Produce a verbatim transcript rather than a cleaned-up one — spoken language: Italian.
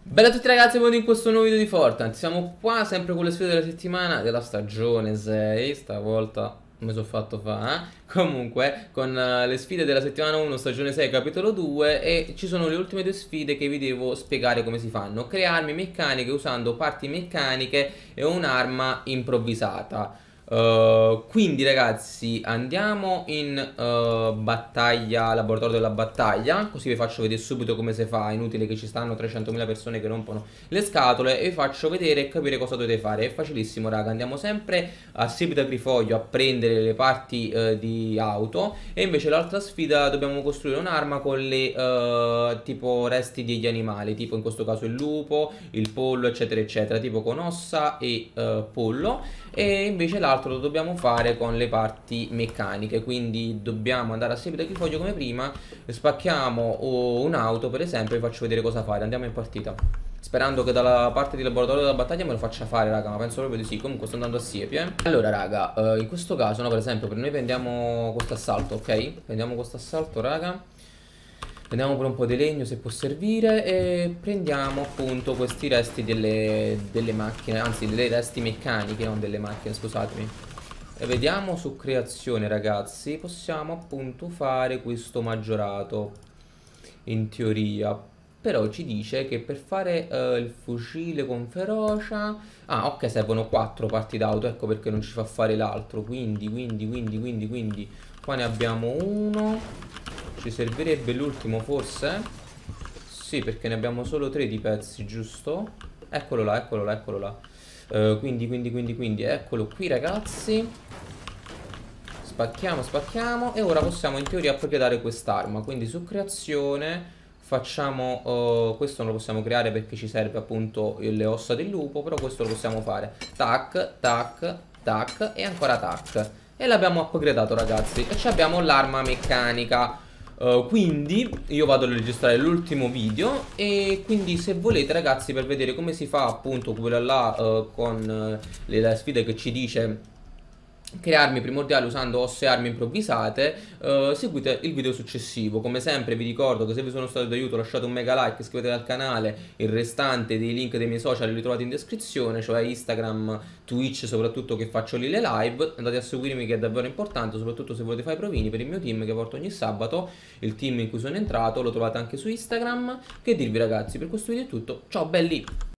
Bella a tutti ragazzi, benvenuti in questo nuovo video di Fortnite. Siamo qua sempre con le sfide della settimana della stagione sei. Stavolta mi sono fatto fa eh? Comunque con uh, le sfide della settimana uno stagione sei capitolo due. E ci sono le ultime due sfide che vi devo spiegare come si fanno. Crearmi meccaniche usando parti meccaniche e un'arma improvvisata. Uh, quindi ragazzi andiamo in uh, battaglia, laboratorio della battaglia. Così vi faccio vedere subito come si fa. È inutile che ci stanno trecentomila persone che rompono le scatole. E vi faccio vedere e capire cosa dovete fare. È facilissimo raga. Andiamo sempre a Seguito Agrifoglio a prendere le parti uh, di auto. E invece l'altra sfida dobbiamo costruire un'arma con le uh, tipo resti degli animali. Tipo in questo caso il lupo, il pollo eccetera eccetera. Tipo con ossa e uh, pollo. E invece l'altro lo dobbiamo fare con le parti meccaniche. Quindi dobbiamo andare a Seguito Agrifoglio come prima. Spacchiamo un'auto per esempio. Vi faccio vedere cosa fare. Andiamo in partita, sperando che dalla parte di laboratorio della battaglia me lo faccia fare raga. Ma penso proprio di sì. Comunque sto andando a siepi eh. Allora raga, eh, in questo caso no, per esempio per noi prendiamo questo assalto, ok? Prendiamo questo assalto raga. Prendiamo pure un po' di legno se può servire. E prendiamo appunto questi resti delle, delle macchine. Anzi delle resti meccaniche, non delle macchine, scusatemi. E vediamo su creazione ragazzi. Possiamo appunto fare questo maggiorato in teoria. Però ci dice che per fare uh, il fucile con ferocia. Ah ok, servono quattro parti d'auto. Ecco perché non ci fa fare l'altro. Quindi, quindi, quindi, quindi, quindi qua ne abbiamo uno. Ci servirebbe l'ultimo forse? Sì, perché ne abbiamo solo tre di pezzi, giusto? Eccolo là, eccolo là, eccolo là. Uh, quindi, quindi, quindi, quindi, eccolo qui ragazzi. Spacchiamo, spacchiamo. E ora possiamo in teoria upgradare quest'arma. Quindi su creazione facciamo... Uh, questo non lo possiamo creare perché ci serve appunto le ossa del lupo. Però questo lo possiamo fare. Tac, tac, tac e ancora tac. E l'abbiamo upgradato ragazzi. E abbiamo l'arma meccanica. Uh, quindi io vado a registrare l'ultimo video. E quindi se volete ragazzi, per vedere come si fa appunto quella là uh, con uh, le, le sfide che ci dice crearmi primordiale usando ossa e armi improvvisate, uh, seguite il video successivo. Come sempre vi ricordo che se vi sono stato d'aiuto lasciate un mega like, iscrivetevi al canale. Il restante dei link dei miei social li trovate in descrizione, cioè Instagram, Twitch soprattutto, che faccio lì le live. Andate a seguirmi che è davvero importante, soprattutto se volete fare i provini per il mio team che porto ogni sabato. Il team in cui sono entrato lo trovate anche su Instagram. Che dirvi ragazzi, per questo video è tutto, ciao belli!